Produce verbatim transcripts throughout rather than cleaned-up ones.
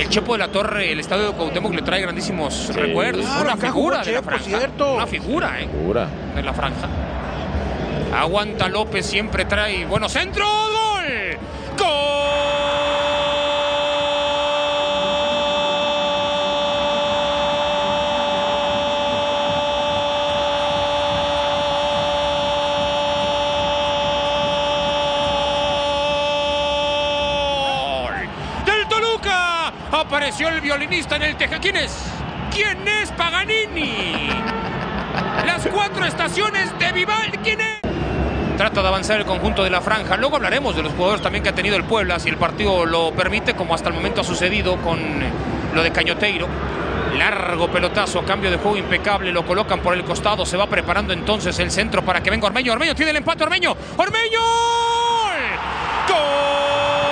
El Chepo de la Torre, el estadio de Cuauhtémoc le trae grandísimos sí. recuerdos. Claro, una figura de la Chepo, franja. cierto. Una figura, ¿eh? Figura. De la franja. Aguanta López, siempre trae buenos centros. ¡Gol! ¡Gol! Apareció el violinista en el teja. ¿Quién es? ¿Quién es Paganini? Las cuatro estaciones de Vivaldi. ¿Quién es? Trata de avanzar el conjunto de la franja. Luego hablaremos de los jugadores también que ha tenido el Puebla, si el partido lo permite, como hasta el momento ha sucedido con lo de Cañoteiro. Largo pelotazo, cambio de juego impecable, lo colocan por el costado. Se va preparando entonces el centro para que venga Ormeño. Ormeño tiene el empate, Ormeño. ¡Ormeño! ¡Gol!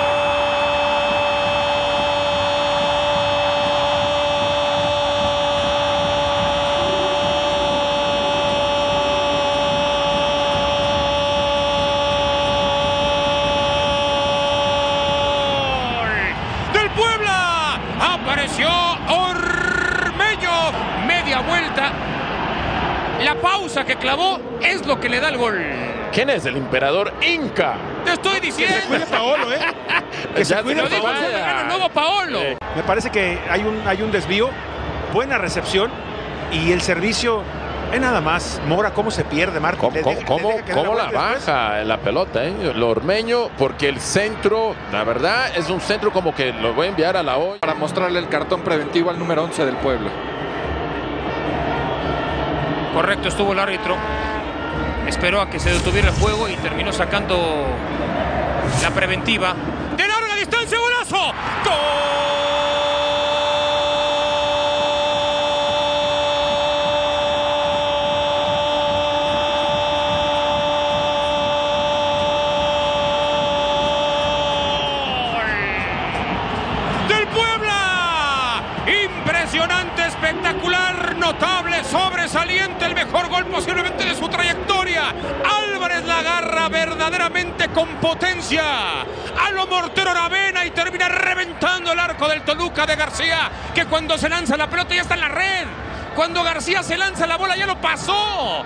Apareció Ormeño, media vuelta. La pausa que clavó es lo que le da el gol. ¿Quién es el emperador Inca? Te estoy diciendo. Que se cuide Paolo, ¿eh? Que se cuide Lo dijo el nuevo Paolo. Eh, me parece que hay un, hay un desvío, buena recepción y el servicio es nada más. Mora, ¿cómo se pierde, Marco? ¿Cómo, cómo, cómo, cómo la, la baja la pelota, eh? Lo Ormeño, porque el centro, la verdad, es un centro como que lo voy a enviar a la hoy. Para mostrarle el cartón preventivo al número once del Puebla. Correcto, estuvo el árbitro. Esperó a que se detuviera el juego y terminó sacando la preventiva. ¡De larga distancia, golazo! ¡Gol! Impresionante, espectacular, notable, sobresaliente, el mejor gol posiblemente de su trayectoria. Álvarez la agarra verdaderamente con potencia a lo Mortero Aravena y termina reventando el arco del Toluca de García, que cuando se lanza la pelota ya está en la red. Cuando García se lanza la bola ya lo pasó.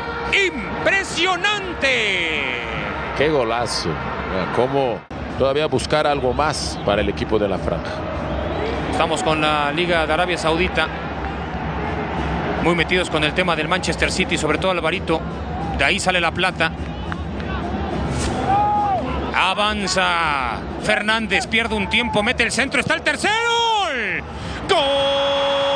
Impresionante. Qué golazo. Cómo todavía buscar algo más para el equipo de la franja. Estamos con la Liga de Arabia Saudita, muy metidos con el tema del Manchester City, sobre todo Alvarito. De ahí sale la plata. Avanza Fernández, pierde un tiempo, mete el centro, está el tercero. ¡Gol!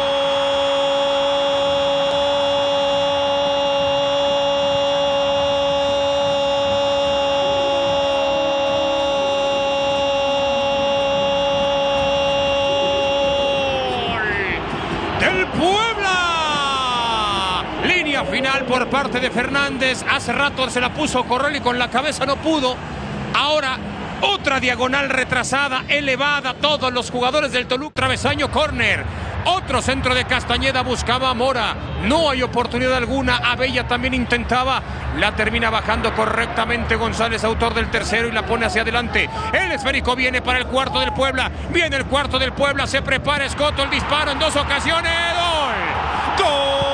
del Puebla. Línea final por parte de Fernández. Hace rato se la puso Correlli con la cabeza, no pudo. Ahora otra diagonal retrasada, elevada. Todos los jugadores del Toluca. Travesaño, córner. Otro centro de Castañeda, buscaba a Mora. No hay oportunidad alguna. Abella también intentaba. La termina bajando correctamente González, autor del tercero, y la pone hacia adelante. El esférico viene para el cuarto del Puebla. Viene el cuarto del Puebla. Se prepara Escoto. El disparo en dos ocasiones. ¡Gol! ¡Gol!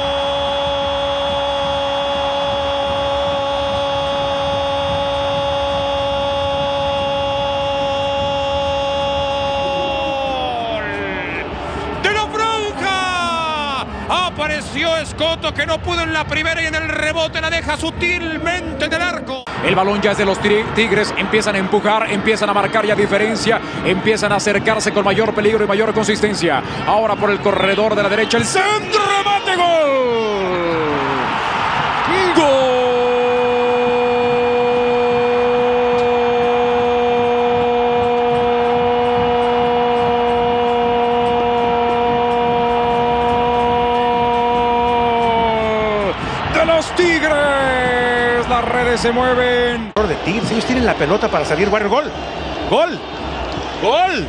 Apareció Escoto, que no pudo en la primera, y en el rebote la deja sutilmente del arco. El balón ya es de los Tigres, empiezan a empujar, empiezan a marcar ya diferencia, empiezan a acercarse con mayor peligro y mayor consistencia. Ahora por el corredor de la derecha, el centro, remate, gol. ¡Gol! Los Tigres, las redes se mueven. De Tigres, ellos tienen la pelota para salir. Bueno, gol, gol, gol,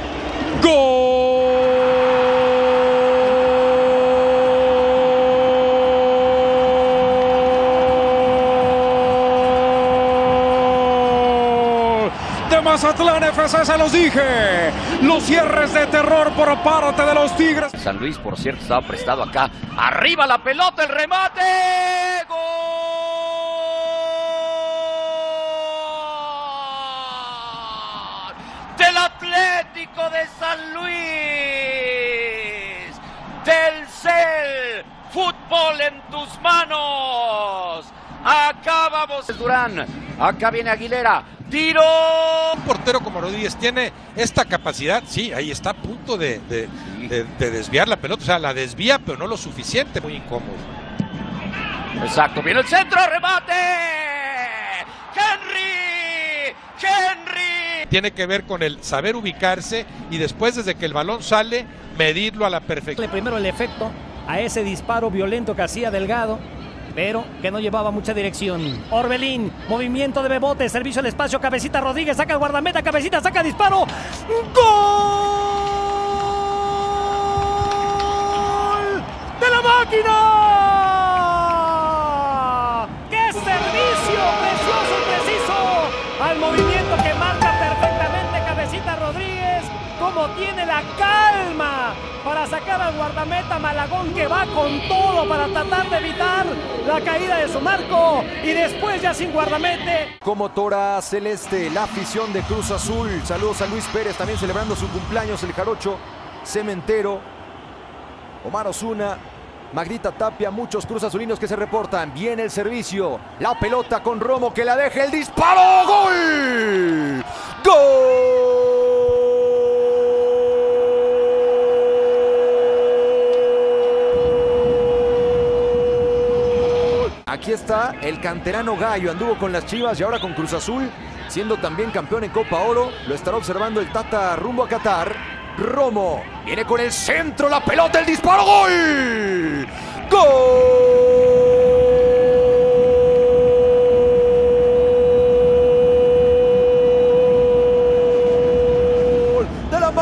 gol. Mazatlán F C, se los dije. Los cierres de terror por parte de los Tigres. San Luis, por cierto, estaba prestado acá. Arriba la pelota, el remate. ¡Gol! Del Atlético de San Luis. Del Cel. Fútbol en tus manos. Acá vamos. Durán. Acá viene Aguilera. Tiro. Un portero como Rodríguez tiene esta capacidad. Sí, ahí está a punto de, de, de, de desviar la pelota. O sea, la desvía, pero no lo suficiente. Muy incómodo. Exacto. Viene el centro. Remate. Henry. Henry. Tiene que ver con el saber ubicarse y después, desde que el balón sale, medirlo a la perfección. Primero el efecto a ese disparo violento que hacía Delgado, pero que no llevaba mucha dirección. Orbelín, movimiento de Bebote, servicio al espacio, Cabecita Rodríguez, saca el guardameta, Cabecita, saca disparo. ¡Gol de la máquina! ¡Qué servicio precioso y preciso! Al movimiento que marca perfectamente Cabecita Rodríguez, como tiene la calma para sacar al guardameta Malagón, que va con todo para tratar de evitar la caída de su marco, y después ya sin guardamete. Como Tora Celeste, la afición de Cruz Azul. Saludos a Luis Pérez, también celebrando su cumpleaños, el jarocho Cementero. Omar Osuna, Magdita Tapia, muchos Cruz Azulinos que se reportan. Viene el servicio, la pelota con Romo que la deja, el disparo, ¡gol! ¡Gol! Aquí está el canterano Gallo, anduvo con las Chivas y ahora con Cruz Azul, siendo también campeón en Copa Oro. Lo estará observando el Tata rumbo a Qatar. Romo viene con el centro, la pelota, el disparo, ¡gol! ¡Gol de la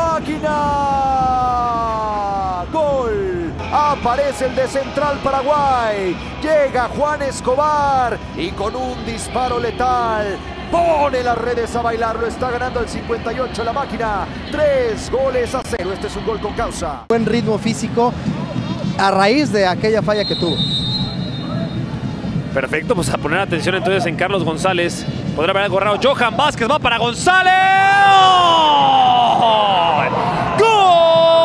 máquina! ¡Gol! Aparece el de Central Paraguay. Llega Juan Escobar y con un disparo letal pone las redes a bailar. Lo está ganando el cincuenta y ocho la máquina. Tres goles a cero. Este es un gol con causa. Buen ritmo físico a raíz de aquella falla que tuvo. Perfecto, pues a poner atención entonces en Carlos González. Podrá haber agarrado Johan Vázquez, va para González. ¡Gol!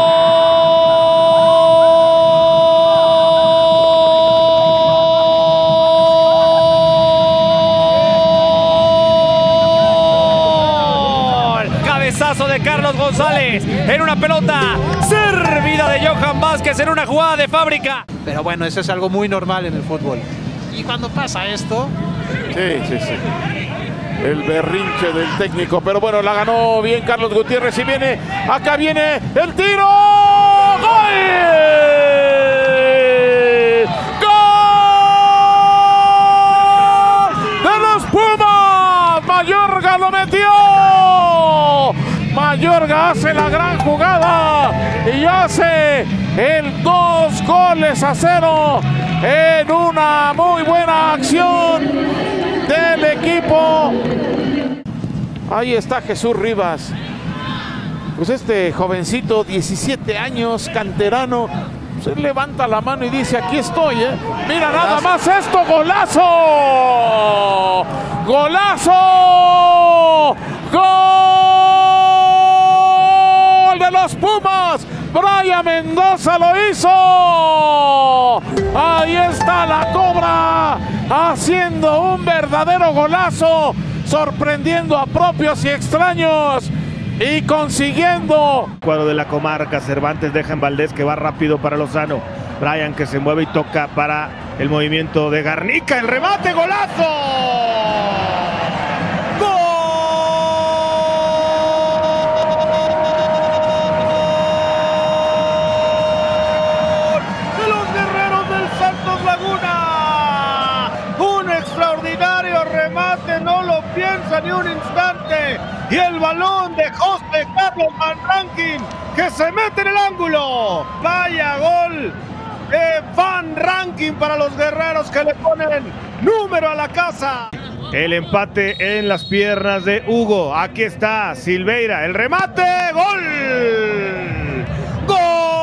Cabezazo de Carlos González en una pelota servida de Johan Vázquez en una jugada de fábrica. Pero bueno, eso es algo muy normal en el fútbol. Y cuando pasa esto... Sí, sí, sí. El berrinche del técnico. Pero bueno, la ganó bien Carlos Gutiérrez. Y viene, acá viene el tiro. ¡Gol! ¡Gol! ¡De los Pumas! Mayorga lo metió. Mayorga hace la gran jugada y hace el dos goles a cero en una muy buena acción del equipo. Ahí está Jesús Rivas. Pues este jovencito, diecisiete años, canterano, se levanta la mano y dice: aquí estoy, ¿eh? Mira nada más esto, golazo. Golazo. Gol de los Pumas. Brian Mendoza lo hizo. Ahí está la Cobra haciendo un verdadero golazo, sorprendiendo a propios y extraños y consiguiendo. Cuadro de la comarca, Cervantes deja en Valdés, que va rápido para Lozano. Brian que se mueve y toca para el movimiento de Garnica. El remate, golazo. No lo piensa ni un instante, y el balón de José Carlos Van Rankin, que se mete en el ángulo. Vaya gol de Van Rankin para los guerreros, que le ponen número a la casa. el empate en las piernas de Hugo. Aquí está Silveira, el remate, gol. ¡Gol!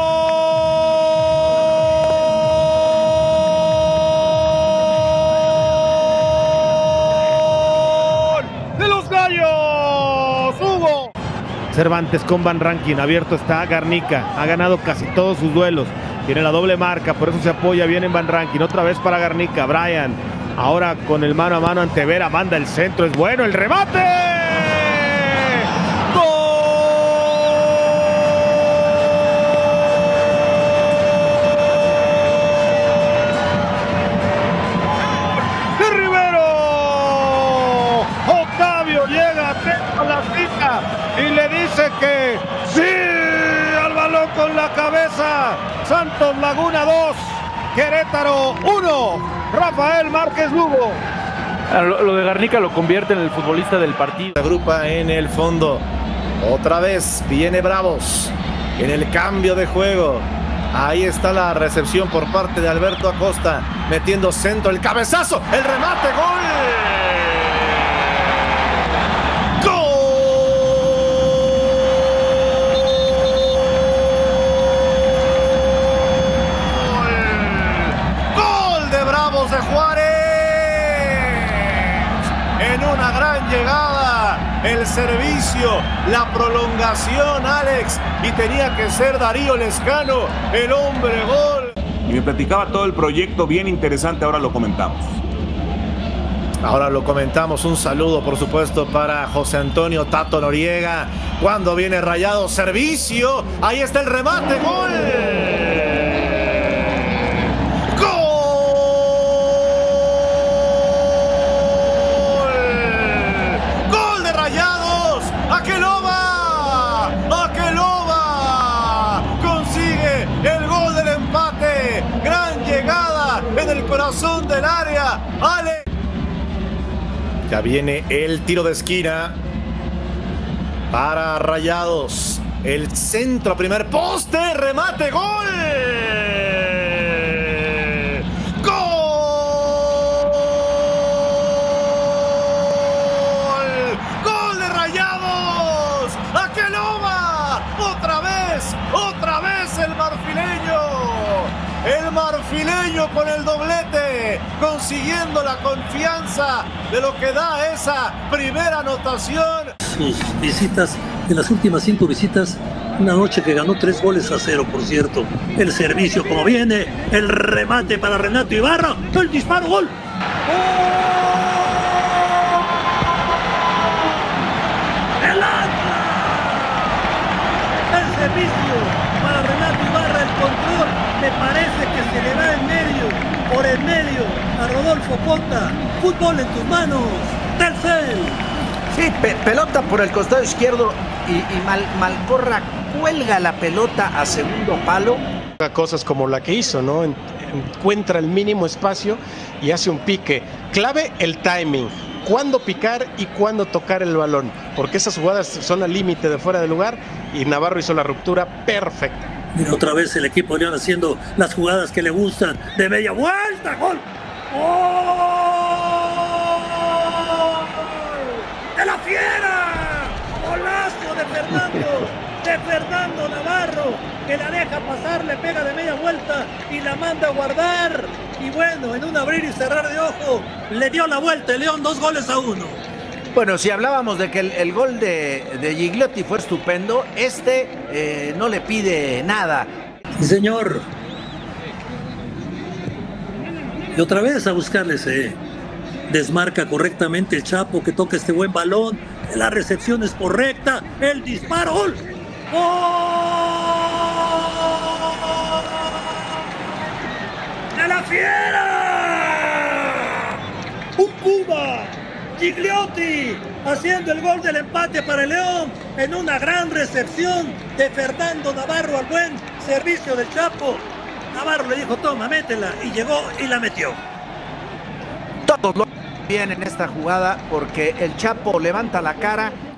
¡De los Gallos! ¡Hugo! Cervantes con Van Rankin, abierto está Garnica, ha ganado casi todos sus duelos, tiene la doble marca, por eso se apoya bien en Van Rankin, otra vez para Garnica, Brian, ahora con el mano a mano ante Vera, manda el centro, es bueno, el remate, ¡gol! ¡De Rivero! Octavio llega a la cita y le dice que sí al balón con la cabeza. Santos Laguna dos, Querétaro uno. Rafael Márquez Lugo. Lo, lo de Garnica lo convierte en el futbolista del partido. Se agrupa en el fondo. Otra vez viene Bravos en el cambio de juego. Ahí está la recepción por parte de Alberto Acosta. Metiendo centro, el cabezazo, el remate, gol. De Juárez en una gran llegada, el servicio, la prolongación, Alex, y tenía que ser Darío Lescano el hombre gol. Y me platicaba todo el proyecto bien interesante, ahora lo comentamos. Ahora lo comentamos, un saludo por supuesto para José Antonio Tato Noriega. Cuando viene Rayado, servicio, ahí está el remate, gol. ¡Aqueloba! ¡Aqueloba! Consigue el gol del empate. Gran llegada en el corazón del área. Ale. Ya viene el tiro de esquina para Rayados. El centro, primer poste, remate, gol. Otra vez el marfileño, el marfileño con el doblete, consiguiendo la confianza de lo que da esa primera anotación. Sus visitas, en las últimas cinco visitas, una noche que ganó tres goles a cero, por cierto. El servicio como viene, el remate para Renato Ibarra, el disparo, gol. Servicio para Renato Ibarra, el control me parece que se le va en medio, por el medio a Rodolfo Cota. Fútbol en tus manos, Telcel. Sí, pe pelota por el costado izquierdo y, y Mal Malcorra cuelga la pelota a segundo palo. Cosas como la que hizo, ¿no? Encuentra el mínimo espacio y hace un pique. Clave el timing. Cuándo picar y cuándo tocar el balón, porque esas jugadas son al límite de fuera de lugar y Navarro hizo la ruptura perfecta. Mira otra vez el equipo León haciendo las jugadas que le gustan, de media vuelta, gol. ¡Gol! ¡De la Fiera! ¡Golazo de Fernando! De Fernando Navarro, que la deja pasar, le pega de media vuelta y la manda a guardar. Y bueno, en un abrir y cerrar de ojo, le dio la vuelta el León, dos goles a uno. Bueno, si hablábamos de que el, el gol de, de Gigliotti fue estupendo, este eh, no le pide nada. Sí, señor. Y otra vez a buscarle ese. Desmarca correctamente el Chapo, que toca este buen balón. La recepción es correcta. El disparo, gol. ¡De la Fiera! ¡Un Puma! Gigliotti haciendo el gol del empate para el León en una gran recepción de Fernando Navarro al buen servicio del Chapo. Navarro le dijo, toma, métela, y llegó y la metió. Todos lo bien en esta jugada porque el Chapo levanta la cara